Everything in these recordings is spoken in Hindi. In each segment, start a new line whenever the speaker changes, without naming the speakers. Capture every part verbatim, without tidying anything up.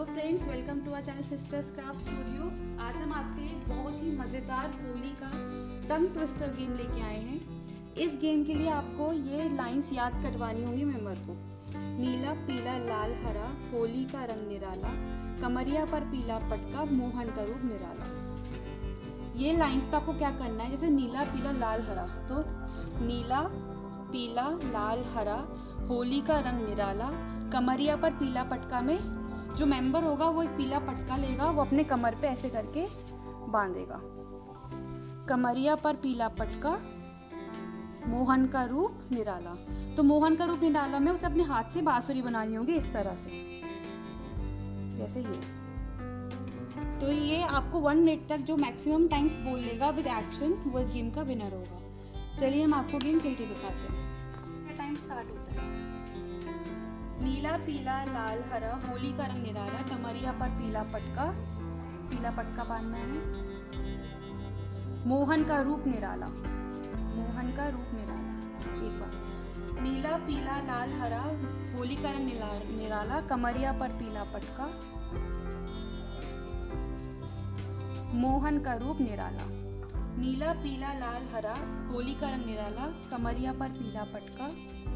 Friends, welcome to our channel sisters craft studio. आज हम आपके लिए बहुत ही मज़ेदार होली का टंग ट्विस्टर गेम लेके आए हैं। इस गेम के लिए आपको ये लाइंस याद करवानी होंगी मेंबर को। नीला पीला लाल हरा, होली का रंग निराला, कमरिया पर पीला पटका, मोहन का रूप निराला। ये लाइंस पे आपको क्या करना है, जैसे नीला पीला लाल हरा, तो नीला पीला लाल हरा, होली का रंग निराला, कमरिया पर पीला पटका में जो मेंबर होगा वो एक पीला पटका लेगा, वो अपने कमर पे ऐसे करके बांधेगा। कमरिया पर पीला पटका, मोहन का रूप निराला। तो मोहन का रूप निराला में उसे अपने हाथ से बांसुरी बनानी होगी इस तरह से, जैसे ये। तो ये आपको वन मिनट तक जो मैक्सिमम टाइम्स बोल लेगा विद एक्शन, वो इस गेम का विनर होगा। चलिए हम आपको गेम खेल के दिखाते हैं। टाइम स्टार्ट होता है। नीला पीला लाल हरा, होली का रंग निराला, कमरिया पर पीला पटका, पीला पटका बांधना है। मोहन का रूप निराला, मोहन का रूप निराला। एक बार नीला पीला लाल हरा, होली का रंग निराला, कमरिया पर पीला पटका, मोहन का रूप निराला। नीला पीला लाल हरा, होली का रंग निराला, कमरिया पर पीला पटका,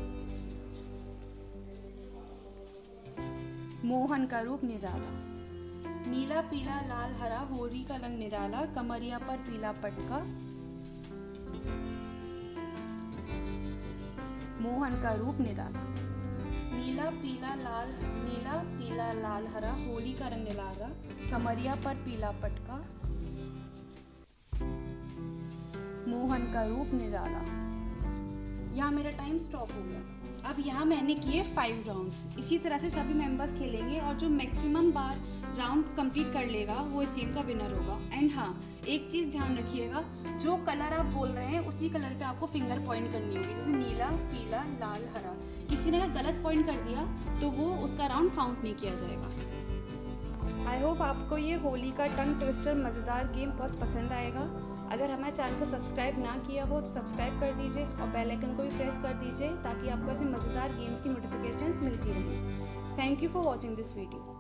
मोहन का रूप निराला। नीला पीला लाल हरा, होली का रंग निराला, कमरिया पर पीला पटका, मोहन का रूप निराला। नीला पीला लाल नीला पीला लाल हरा, होली का रंग निराला, कमरिया पर पीला पटका, मोहन का रूप निराला। यहाँ मेरा टाइम स्टॉप हो गया। अब यहाँ मैंने किए फाइव राउंड्स। इसी तरह से सभी मेंबर्स खेलेंगे और जो मैक्सिमम बार राउंड कंप्लीट कर लेगा वो इस गेम का विनर होगा। एंड हाँ, एक चीज़ ध्यान रखिएगा, जो कलर आप बोल रहे हैं उसी कलर पे आपको फिंगर पॉइंट करनी होगी। जैसे नीला पीला लाल हरा, किसी ने गलत पॉइंट कर दिया तो वो उसका राउंड काउंट नहीं किया जाएगा। आई होप आपको ये होली का टंग ट्विस्टर मज़ेदार गेम बहुत पसंद आएगा। अगर हमारे चैनल को सब्सक्राइब ना किया हो तो सब्सक्राइब कर दीजिए और बेल आइकन को भी प्रेस कर दीजिए ताकि आपको ऐसे मज़ेदार गेम्स की नोटिफिकेशंस मिलती रहें। Thank you for watching this video.